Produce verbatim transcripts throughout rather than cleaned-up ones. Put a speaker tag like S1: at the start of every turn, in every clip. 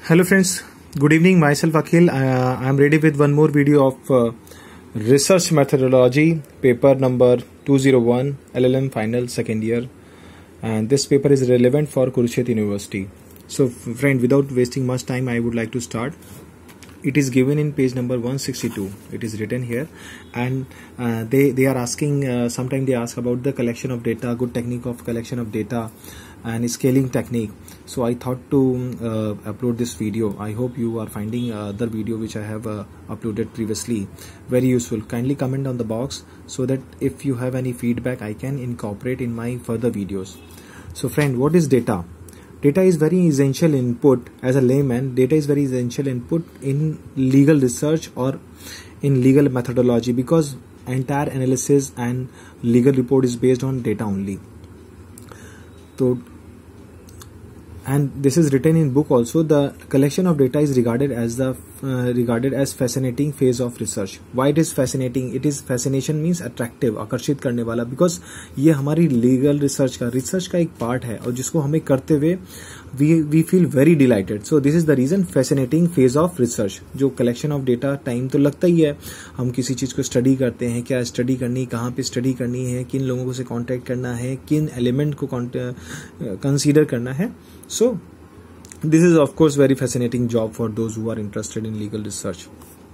S1: Hello friends, good evening. Myself Akhil. Uh, I am ready with one more video of uh, research methodology, paper number two oh one, L L M final second year, and this paper is relevant for Kurukshetra University. So friend, without wasting much time, I would like to start. It is given in page number one sixty-two. It is written here, and uh, they they are asking. Uh, sometimes they ask about the collection of data, good technique of collection of data, and scaling technique. So I thought to uh, upload this video. I hope you are finding uh, other video which I have uh, uploaded previously very useful. Kindly comment on the box so that if you have any feedback, I can incorporate in my further videos. So friend, what is data? Data is very essential input. As a layman, data is very essential input in legal research or in legal methodology, because entire analysis and legal report is based on data only. So, and this is written in book also. The collection of data is regarded as the uh, regarded as fascinating phase of research. Why it is fascinating? It is fascination means attractive, आकर्षित करने वाला, because ये हमारी legal research का research का एक part है और जिसको हमें करते हुए we we feel very delighted. So this is the reason fascinating phase of research. जो collection of data time तो लगता ही है. हम किसी चीज को study करते हैं, क्या study करनी, कहाँ पे study करनी है, किन लोगों से contact करना है, किन element को consider करना है. So this is of course very fascinating job for those who are interested in legal research.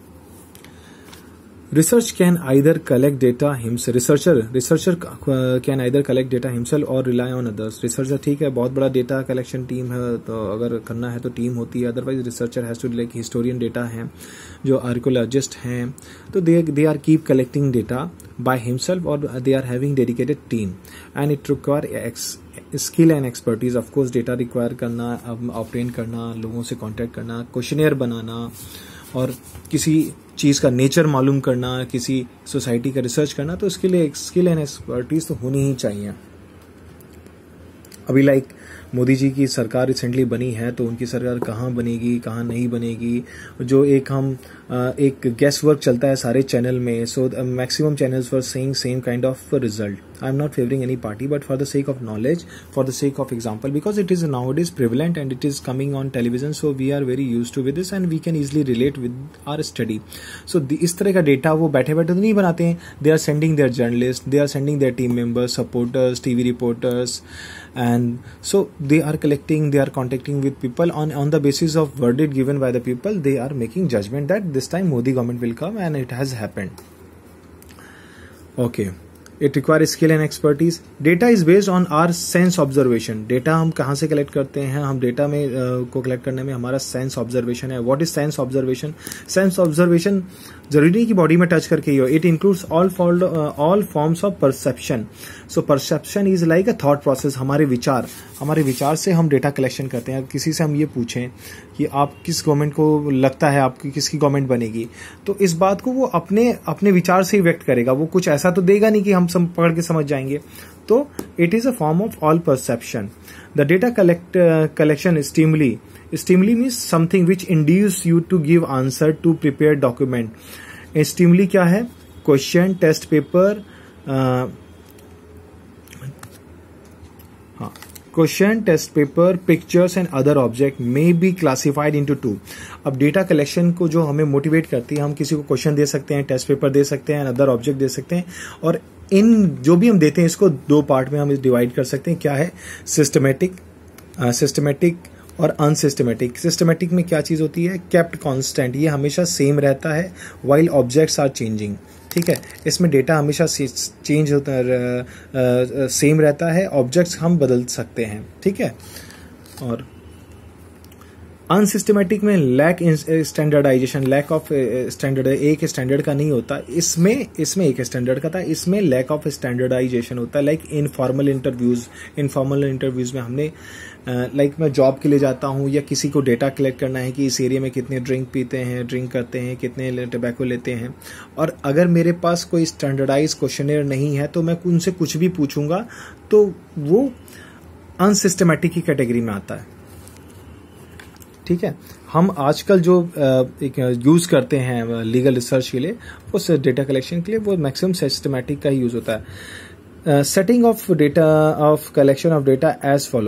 S1: Research can either collect data himself. Researcher researcher can either collect data himself or rely on others. Researcher ठीक है, बहुत बड़ा data collection team है, तो अगर करना है तो team होती है. Otherwise researcher has to like historian data हैं, जो archaeologist हैं, तो they they are keep collecting data by himself or they are having dedicated team, and it require skill and expertise. Of course data require करना, obtain करना, लोगों से contact करना, questionnaire बनाना और किसी चीज का नेचर मालूम करना, किसी सोसाइटी का रिसर्च करना, तो इसके लिए स्किल एंड एक्सपर्टीज तो होनी ही चाहिए. अभी लाइक मोदी जी की सरकार रिसेंटली बनी है, तो उनकी सरकार कहाँ बनेगी, कहाँ नहीं बनेगी, जो एक हम एक गेस वर्क चलता है सारे चैनल में. So maximum channels for saying same kind of result. I am not favouring any party, but for the sake of knowledge, for the sake of example, because it is now it is prevalent and it is coming on television, so we are very use to with this and we can easily relate with our study. So इस तरह का data वो बैठे बैठे तो नहीं बनाते हैं. They are sending their journalist, they are sending their team members, supporters, TV reporters, and so they are collecting, they are contacting with people on on the basis of verdict given by the people. They are making judgment that this time Modi government will come, and it has happened. Okay, it requires skill and expertise. Data is based on our sense observation. Data हम कहाँ से collect करते हैं? हम data में uh, को collect करने में हमारा sense observation है. What is sense observation? Sense observation जरूरी नहीं कि बॉडी में टच करके ही हो. It includes all all forms of perception. So perception is like a thought process. हमारे विचार हमारे विचार से हम डेटा कलेक्शन करते हैं. किसी से हम ये पूछें कि आप किस गवर्नमेंट को लगता है आपकी किसकी गवर्नमेंट बनेगी, तो इस बात को वो अपने अपने विचार से ही व्यक्त करेगा. वो कुछ ऐसा तो देगा नहीं कि हम सब पकड़ के समझ जाएंगे. तो it is a form of all perception. The data collect collection stimuli. Stimuli means something which induce you to give answer to prepared document. Stimuli क्या है? Question, test paper, हाँ, question, test paper, pictures and other object may be classified into two. अब data collection को जो हमें motivate करती है, हम किसी को क्वेश्चन दे सकते हैं, टेस्ट पेपर दे सकते हैं, अदर ऑब्जेक्ट दे सकते हैं, और इन जो भी हम देते हैं इसको दो पार्ट में हम डिवाइड कर सकते हैं. क्या है? सिस्टमेटिक, सिस्टमेटिक और अनसिस्टमेटिक. सिस्टमेटिक में क्या चीज होती है? केप्ट कांस्टेंट, ये हमेशा सेम रहता है, वाइल ऑब्जेक्ट्स आर चेंजिंग. ठीक है, इसमें डेटा हमेशा चेंज होता है, सेम रहता है, ऑब्जेक्ट्स हम बदल सकते हैं. ठीक है. और अनसिस्टमेटिक में lack standardization, lack of standard, एक स्टैंडर्ड का नहीं होता. इसमें इसमें एक स्टैंडर्ड का था, इसमें लैक ऑफ स्टैंडर्डाइजेशन होता है. Like informal interviews. Informal interviews में हमने लाइक uh, मैं जॉब के लिए जाता हूँ या किसी को डेटा कलेक्ट करना है कि इस एरिया में कितने ड्रिंक पीते हैं, ड्रिंक करते हैं, कितने टबैको लेते हैं, और अगर मेरे पास कोई स्टैंडर्डाइज क्वेश्चनेयर नहीं है तो मैं उनसे कुछ भी पूछूंगा तो वो अनसिस्टमेटिक की कैटेगरी में आता है. ठीक है. हम आजकल जो एक यूज करते हैं लीगल रिसर्च के लिए, उस डेटा कलेक्शन के लिए, वो मैक्सिमम सिस्टमैटिक का ही यूज होता है. Setting of data of collection of data as follows.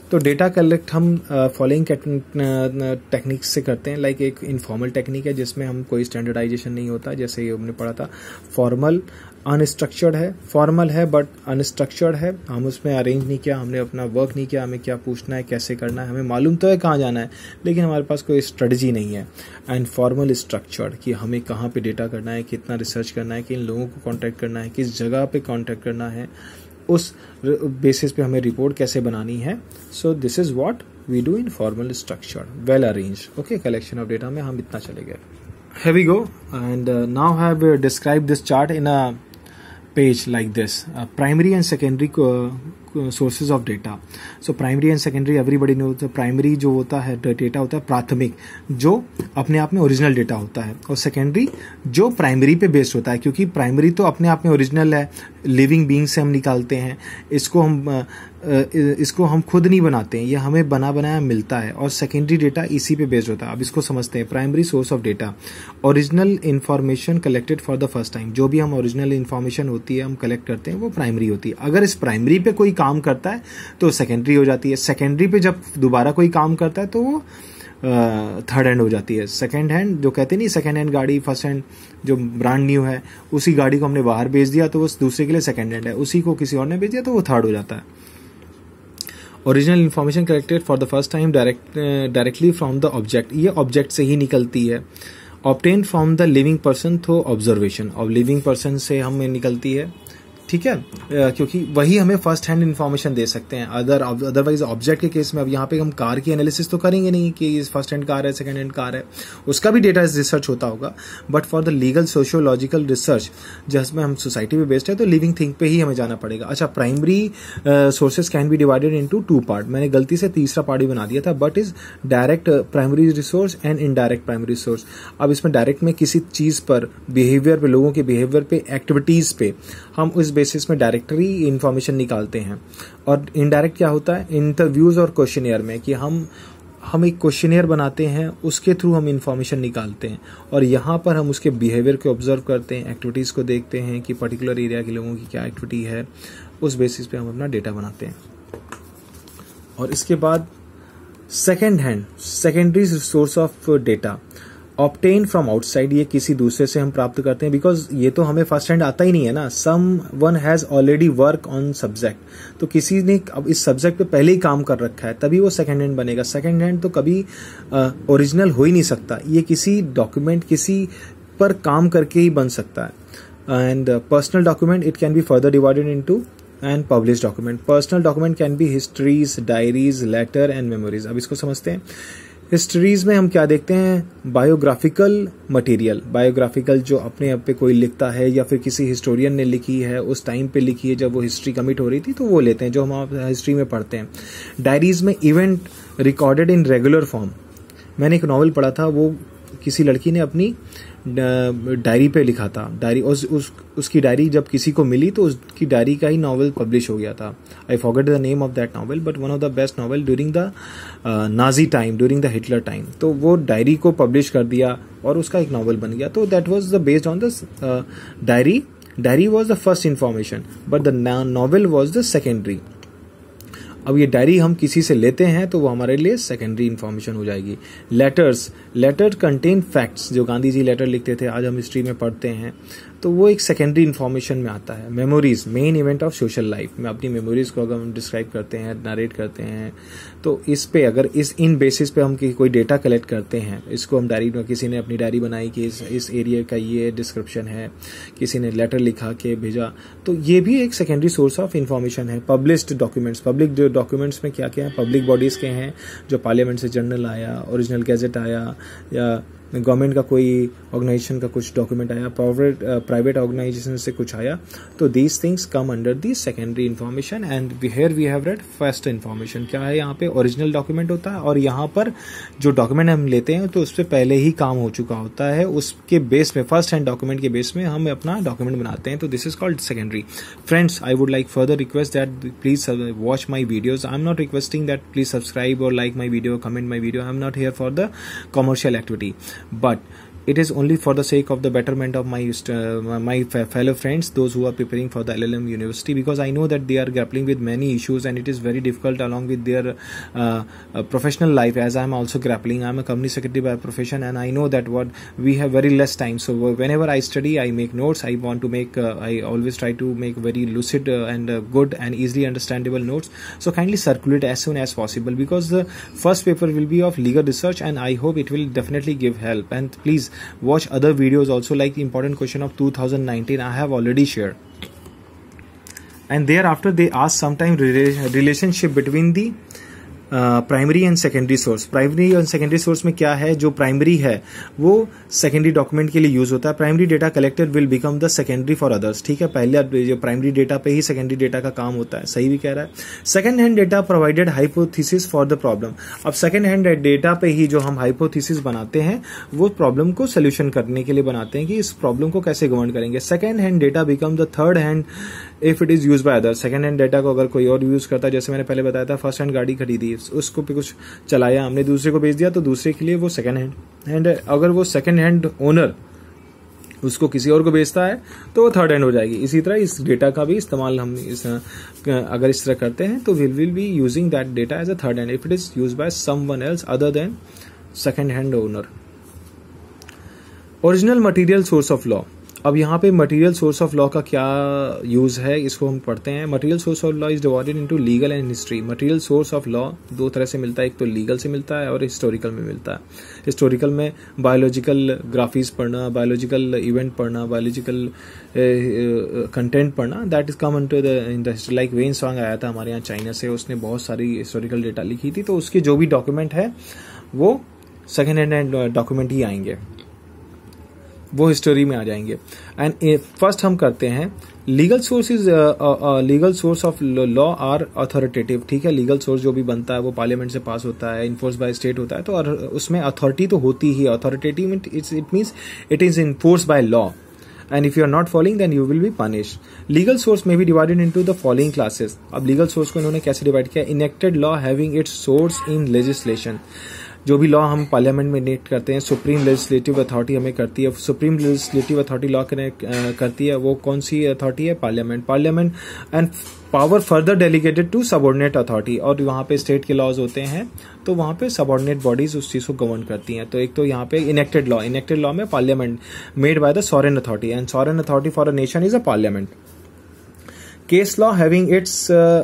S1: तो डेटा कलेक्ट हम फॉलोइंग टेक्निक्स से करते हैं। लाइक एक इनफॉर्मल टेक्निक है जिसमें हम कोई स्टैंडर्डाइजेशन नहीं होता, जैसे ये हमने पढ़ा था। फॉर्मल अनस्ट्रक्चर्ड है, फॉर्मल है बट अनस्ट्रक्चर्ड है, हम उसमें अरेंज नहीं किया, हमने अपना वर्क नहीं किया, हमें क्या पूछना है, कैसे करना है, हमें मालूम तो है कहाँ जाना है, लेकिन हमारे पास कोई स्ट्रेटजी नहीं है। एंड फॉर्मल स्ट्रक्चर्ड, कि हमें कहाँ पे डेटा करना है, कितना रिसर्च करना है, किन लोगों को कॉन्टैक्ट करना है, किस जगह पे कॉन्टैक्ट करना है, उस बेसिस पे हमें रिपोर्ट कैसे बनानी है। So this is what we do in formal structured well arrange. Okay, collection of data में हम इतना चले गए। Here we go, and uh, now I have uh, described this chart in a page like this, uh, primary and secondary uh, sources of data. So primary and secondary everybody knows. The primary जो होता है data होता है प्राथमिक, जो अपने आप में ओरिजिनल डेटा होता है, और सेकेंडरी जो प्राइमरी पे बेस्ड होता है, क्योंकि प्राइमरी तो अपने आप में ओरिजिनल है, लिविंग बीइंग से हम निकालते हैं, इसको हम इसको हम खुद नहीं बनाते हैं, ये हमें बना बनाया मिलता है, और सेकेंडरी डेटा इसी पे बेस्ड होता है। अब इसको समझते हैं। Primary source of data, original information collected for the first time, जो भी हम ओरिजिनल इन्फॉर्मेशन होती है हम कलेक्ट करते हैं वो प्राइमरी होती है। अगर इस प्राइमरी पे कोई काम करता है तो सेकेंडरी हो जाती है। सेकेंडरी पे जब दोबारा कोई काम करता है तो वो थर्ड हैंड हो जाती है। सेकेंड हैंड जो कहते नहीं, सेकेंड हैंड गाड़ी फर्स्ट हैंड जो ब्रांड न्यू है, उसी गाड़ी को हमने बाहर बेच दिया तो वो दूसरे के लिए सेकेंड हैंड है, उसी को किसी और ने बेच दिया तो वो थर्ड हो जाता है। Original information collected for the first time direct directly from the object, ये ऑब्जेक्ट से ही निकलती है। Obtain from the living person through observation, और लिविंग पर्सन से हमें निकलती है, ठीक है, क्योंकि वही हमें फर्स्ट हैंड इन्फॉर्मेशन दे सकते हैं। अदर अदरवाइज ऑब्जेक्ट के केस में, अब यहाँ पे हम कार की एनालिसिस तो करेंगे नहीं कि ये फर्स्ट हैंड कार है सेकंड हैंड कार है, उसका भी डेटा रिसर्च होता होगा, but for the legal sociological research जिसमें हम सोसाइटी पे बेस्ड है तो लिविंग थिंग पे ही हमें जाना पड़ेगा। अच्छा, primary sources can be divided into two part, मैंने गलती से तीसरा पार्ट ही बना दिया था, but is direct primary resource and indirect primary resource. अब इसमें डायरेक्ट में किसी चीज पर, बिहेवियर पे, लोगों के बिहेवियर पे, एक्टिविटीज पे हम उस बेसिस में डायरेक्टरी इंफॉर्मेशन निकालते हैं। और इनडायरेक्ट क्या होता है, इंटरव्यूज और क्वेश्चनियर में, कि हम हम एक क्वेश्चनियर बनाते हैं, उसके थ्रू हम इंफॉर्मेशन निकालते हैं, और यहाँ पर हम उसके बिहेवियर को ऑब्जर्व करते हैं, एक्टिविटीज को देखते हैं कि पर्टिकुलर एरिया के लोगों की क्या एक्टिविटी है, उस बेसिस पे हम अपना डेटा बनाते हैं। और इसके बाद second hand, secondary source of data, obtain from outside, ये किसी दूसरे से हम प्राप्त करते हैं, बिकॉज ये तो हमें फर्स्ट हैंड आता ही नहीं है ना। Someone has already work on subject, तो किसी ने अब इस सब्जेक्ट पे पहले ही काम कर रखा है, तभी वो सेकंड हैंड बनेगा। सेकंड हैंड तो कभी ओरिजिनल हो ही नहीं सकता, ये किसी डॉक्यूमेंट, किसी पर काम करके ही बन सकता है। And personal document, it can be further divided into and publish document. Personal document can be histories, diaries, letter and memories. अब इसको समझते हैं। हिस्ट्रीज में हम क्या देखते हैं, बायोग्राफिकल मटेरियल, बायोग्राफिकल जो अपने आप पे कोई लिखता है या फिर किसी हिस्टोरियन ने लिखी है, उस टाइम पे लिखी है जब वो हिस्ट्री कमिट हो रही थी, तो वो लेते हैं जो हम हिस्ट्री में पढ़ते हैं। डायरीज में event recorded in regular form, मैंने एक नॉवल पढ़ा था, वो किसी लड़की ने अपनी डायरी पे लिखा था, डायरी उस, उस उसकी डायरी जब किसी को मिली तो उसकी डायरी का ही नॉवल पब्लिश हो गया था। I forget the name of that novel, but one of the best novel during the Nazi time, during the Hitler time. तो वो डायरी को पब्लिश कर दिया और उसका एक नॉवल बन गया। तो that was the based on the diary, diary was the first information, but the novel was the secondary. अब ये डायरी हम किसी से लेते हैं तो वो हमारे लिए सेकेंडरी इंफॉर्मेशन हो जाएगी। लेटर्स, लेटर कंटेन फैक्ट्स, जो गांधी जी लेटर लिखते थे, आज हम हिस्ट्री में पढ़ते हैं, तो वो एक सेकेंडरी इंफॉर्मेशन में आता है। Memories, main event of social life में अपनी मेमोरीज को अगर हम डिस्क्राइब करते हैं, नरेट करते हैं, तो इस पे अगर इस इन बेसिस पे हम कोई डेटा कलेक्ट करते हैं, इसको हम डायरी में, किसी ने अपनी डायरी बनाई कि इस इस एरिया का ये डिस्क्रिप्शन है, किसी ने लेटर लिखा के भेजा, तो ये भी एक सेकेंडरी सोर्स ऑफ इंफॉर्मेशन है। पब्लिश्ड डॉक्यूमेंट्स, पब्लिक डॉक्यूमेंट्स में क्या क्या है, पब्लिक बॉडीज के हैं, जो पार्लियामेंट से जर्नल आया, ओरिजिनल गैजेट आया, या गवर्नमेंट का कोई ऑर्गेनाइजेशन का कुछ डॉक्यूमेंट आया, प्राइवेट प्राइवेट ऑर्गेनाइजेशन से कुछ आया, तो these things come under the secondary information. And here we have read first information. क्या है यहाँ पे, ओरिजिनल डॉक्यूमेंट होता है, और यहाँ पर जो डॉक्यूमेंट हम लेते हैं तो उस पर पहले ही काम हो चुका होता है, उसके बेस में, फर्स्ट हैंड डॉक्यूमेंट के बेस में हम अपना डॉक्यूमेंट बनाते हैं, तो this is called secondary. Friends, I would like further request that please watch my videos. I am not requesting that please subscribe और like my video, comment my video. I am not here for the commercial activity, but it is only for the sake of the betterment of my uh, my fellow friends, those who are preparing for the L L M university, because I know that they are grappling with many issues and it is very difficult along with their uh, uh, professional life, as I am also grappling. I am a company secretary by profession, and I know that what we have very less time. So whenever I study, I make notes. I want to make uh, I always try to make very lucid uh, and uh, good and easily understandable notes. So kindly circulate as soon as possible, because the first paper will be of legal research and I hope it will definitely give help. And please watch other videos also, like the important question of two thousand nineteen I have already shared. And thereafter they ask sometime relationship between the primary and secondary source. Primary और secondary source में क्या है, जो primary है वो secondary document के लिए use होता है. Primary data collected will become the secondary for others. ठीक है, पहले जो प्राइमरी डेटा पे ही सेकेंडरी डेटा का काम होता है. सही भी कह रहा है. Second hand data provided hypothesis for the problem. अब सेकेंड हैंड डेटा पे ही जो हम हाइपोथेसिस बनाते हैं वो प्रॉब्लम को सोल्यूशन करने के लिए बनाते हैं कि इस प्रॉब्लम को कैसे गवर्न करेंगे. Second hand data become the third hand if it is use by other. Second hand data को अगर कोई और यूज करता है, जैसे मैंने पहले बताया था, फर्स्ट हैंड गाड़ी खरीदी, उसको पे कुछ चलाया हमने, दूसरे को बेच दिया, तो दूसरे के लिए वो सेकंड हैंड हैंड अगर वो सेकंड हैंड ओनर उसको किसी और को बेचता है तो वो थर्ड हैंड हो जाएगी. इसी तरह इस डेटा का भी इस्तेमाल हम इस, अगर इस तरह करते हैं तो will will be using that data as a third hand if it is use by someone else other than second hand owner. Original material source of law. अब यहाँ पे मटेरियल सोर्स ऑफ लॉ का क्या use है, इसको हम पढ़ते हैं. Material source of law is divided into legal and history. Material source of law दो तरह से मिलता है, एक तो लीगल से मिलता है और हिस्टोरिकल में मिलता है. हिस्टोरिकल में बायोलॉजिकल ग्राफीज पढ़ना, बायोलॉजिकल इवेंट पढ़ना, बायोलॉजिकल कंटेंट पढ़ना, that is come into the in the history. Like when song आया था हमारे यहाँ चाइना से, उसने बहुत सारी हिस्टोरिकल डेटा लिखी थी, तो उसके जो भी डॉक्यूमेंट है वो सेकेंड हैंड डॉक्यूमेंट ही आएंगे, वो हिस्टोरी में आ जाएंगे. एंड फर्स्ट हम करते हैं legal source is legal source of law are authoritative. ठीक है, लीगल सोर्स जो भी बनता है वो पार्लियामेंट से पास होता है, इन्फोर्स बाय स्टेट होता है, तो उसमें अथॉरिटी तो होती ही. Authoritative it means it is enforce by law, and if you are not following then you will be punished. Legal source may be divided into the following classes. अब legal source को इन्होंने कैसे divide किया? Enacted law having its source in legislation. जो भी law हम parliament में enact करते हैं, सुप्रीम लेजिस्लेटिव अथॉरिटी हमें करती है. सुप्रीम लेजिस्लेटिव अथॉरिटी लॉ करती है, वो कौन सी अथॉरिटी है? Parliament. Parliament and power further delegated to subordinate authority. और वहां पे स्टेट के लॉज होते हैं तो वहां पे सबऑर्डिनेट बॉडीज उस चीज को गवर्न करती हैं. तो एक तो यहाँ पे इनेक्टेड लॉ. इनेक्टेड लॉ में parliament made by the sovereign authority, and sovereign authority for a nation is a parliament. Case law having its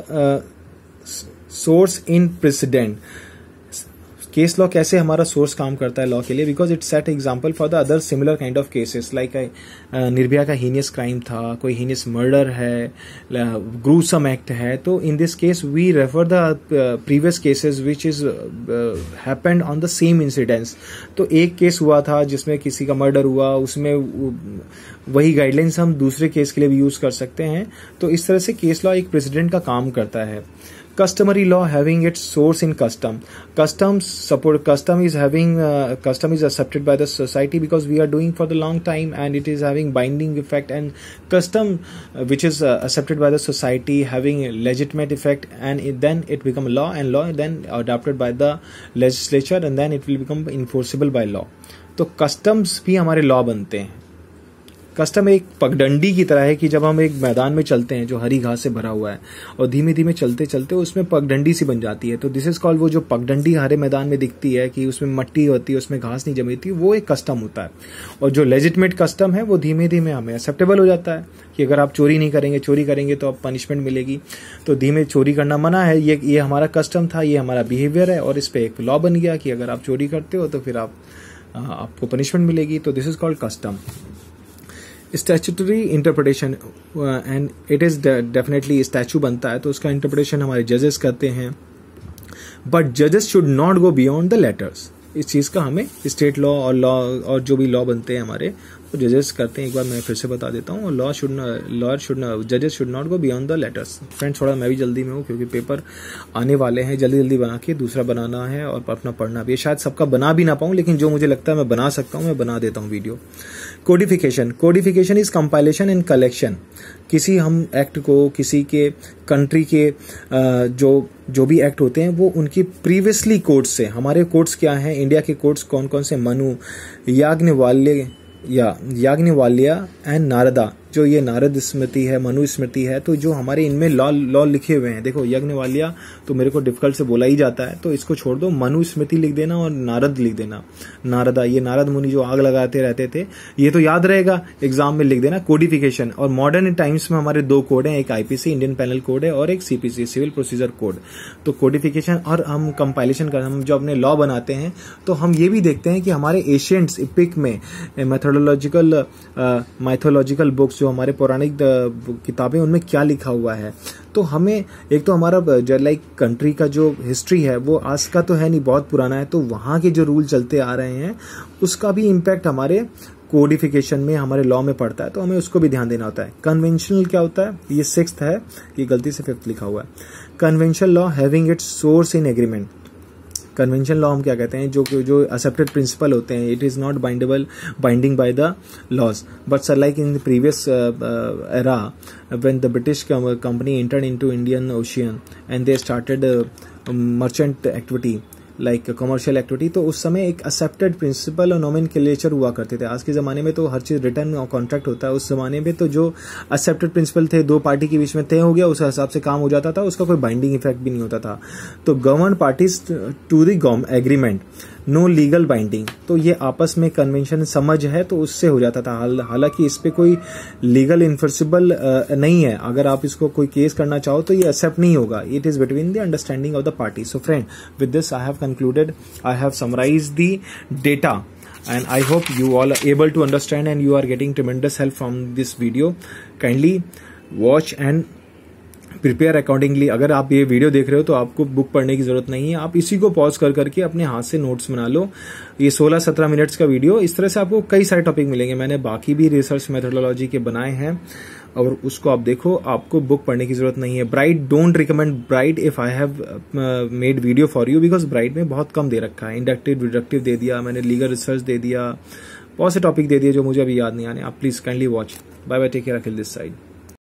S1: source in precedent. Case law कैसे हमारा सोर्स काम करता है लॉ के लिए? Because it's set example for the other similar kind of cases. Like Nirbhaya का heinous crime था, कोई हीनियस मर्डर है, ग्रूसम एक्ट है, तो in this case we refer the previous cases which is happened on the same incidents. तो एक case हुआ था जिसमें किसी का मर्डर हुआ, उसमें वही गाइडलाइंस हम दूसरे केस के लिए भी यूज कर सकते हैं. तो इस तरह से केस लॉ एक प्रेसिडेंट का काम करता है. Customary law having its source in custom. Customs support custom is having uh, custom is accepted by the society because we are doing for the long time and it is having binding effect. And custom uh, which is uh, accepted by the society having legitimate effect, and it, then it become law, and law then adopted by the legislature, and then it will become enforceable by law. तो customs भी हमारे law बनते हैं. Custom एक पगडंडी की तरह है कि जब हम एक मैदान में चलते हैं जो हरी घास से भरा हुआ है और धीमे धीमे चलते चलते उसमें पगडंडी सी बन जाती है, तो दिस इज कॉल्ड, वो जो पगडंडी हरे मैदान में दिखती है कि उसमें मट्टी होती है, उसमें घास नहीं जमी थी, वो एक कस्टम होता है. और जो लेजिटमेट कस्टम है वो धीमे धीमे हमें एक्सेप्टेबल हो जाता है कि अगर आप चोरी नहीं करेंगे, चोरी करेंगे तो आप पनिशमेंट मिलेगी, तो धीमे चोरी करना मना है. ये ये हमारा कस्टम था, ये हमारा बिहेवियर है, और इस पर एक लॉ बन गया कि अगर आप चोरी करते हो तो फिर आप आपको पनिशमेंट मिलेगी. तो this is called custom. Statutory interpretation, and it is definitely statute बनता है तो उसका इंटरप्रिटेशन हमारे जजेस करते हैं, बट जजेस should not go beyond the letters. इस चीज का हमें स्टेट लॉ और लॉ और जो भी लॉ बनते हैं हमारे तो जजेस करते हैं, एक बार मैं फिर से बता देता हूँ, लॉ शुड लॉयर शुड जजेस should not go beyond the letters. Friends थोड़ा मैं भी जल्दी में हूँ क्योंकि पेपर आने वाले हैं, जल्दी जल्दी बना के दूसरा बनाना है और अपना पढ़ना भी है। शायद सबका बना भी ना पाऊँ, लेकिन जो मुझे लगता है मैं बना सकता हूँ मैं बना देता हूँ video. Codification, codification is compilation and collection. किसी हम एक्ट को, किसी के कंट्री के जो जो भी एक्ट होते हैं वो उनकी प्रीवियसली कोड्स से, हमारे कोड्स क्या हैं, इंडिया के कोड्स कौन कौन से, मनु, याज्ञवल्क्य या याज्ञवल्क्य एंड नारदा, जो ये नारद स्मृति है, मनु स्मृति है, तो जो हमारे इनमें लॉ लॉ लिखे हुए हैं। देखो याज्ञवल्क्य तो मेरे को डिफिकल्ट से बोला ही जाता है, तो इसको छोड़ दो, मनु स्मृति लिख देना और नारद लिख देना। नारदा, ये नारद मुनि जो आग लगाते रहते थे, ये तो याद रहेगा, एग्जाम में लिख देना। कोडिफिकेशन, और मॉडर्न टाइम्स में हमारे दो कोड हैं, एक आईपीसी इंडियन पेनल कोड है और एक सीपीसी सिविल प्रोसीजर कोड। तो कोडिफिकेशन और हम कंपाइलेशन कर, हम जो अपने लॉ बनाते हैं तो हम ये भी देखते हैं कि हमारे एशियंट्स इपिक में मेथोडोलॉजिकल माइथोलॉजिकल बुक्स, जो हमारे पौराणिक किताबें, उनमें क्या लिखा हुआ है। तो हमें एक तो हमारा जो लाइक कंट्री का जो हिस्ट्री है वो आज का तो है नहीं, बहुत पुराना है, तो वहाँ के जो रूल चलते आ रहे हैं उसका भी इम्पैक्ट हमारे कोडिफिकेशन में, हमारे लॉ में पड़ता है, तो हमें उसको भी ध्यान देना होता है। कन्वेंशनल क्या होता है, ये सिक्स्थ है, ये गलती से फिफ्थ लिखा हुआ है। Conventional law having its source in agreement. Convention law हम क्या कहते हैं, जो जो एक्सेप्टेड प्रिंसिपल होते हैं, it is not bindable binding by the laws, but sir like in the previous era when the British company entered into Indian Ocean and they started merchant activity like commercial activity, तो उस समय एक accepted principal और nomenclature हुआ करते थे। आज के ज़माने में तो हर चीज़ रिटर्न और कॉन्ट्रैक्ट होता है, उस ज़माने में तो जो एक्सेप्टेड प्रिंसिपल थे दो पार्टी के बीच में तय हो गया, उस हिसाब से काम हो जाता था, उसका कोई बाइंडिंग इफेक्ट भी नहीं होता था। तो govern parties to the agreement, no legal binding, तो ये आपस में कन्वेंशन समझ है तो उससे हो जाता था। हालांकि इस पे कोई लीगल इन्फोर्सिबल नहीं है, अगर आप इसको कोई केस करना चाहो तो ये एक्सेप्ट नहीं होगा, it is between the understanding of the party. So friend, with this I have concluded, I have summarized the data and I hope you all are able to understand and you are getting tremendous help from this video. Kindly watch and prepare accordingly. अगर आप ये video देख रहे हो तो आपको book पढ़ने की जरूरत नहीं है, आप इसी को पॉज कर करके अपने हाथ से नोट्स बना लो। ये सोलह सत्रह मिनट्स का वीडियो, इस तरह से आपको कई सारे टॉपिक मिलेंगे। मैंने बाकी भी रिसर्च मेथोडोलॉजी के बनाए हैं और उसको आप देखो, आपको बुक पढ़ने की जरूरत नहीं है। Bright, don't recommend bright if I have made video for you, because bright में बहुत कम दे रखा है, इंडक्टिव डिडक्टिव दे दिया मैंने, लीगल रिसर्च दे दिया, बहुत से टॉपिक दे दिए जो मुझे अभी याद नहीं आने। आप please kindly watch. Bye bye, take care, Akhil this side.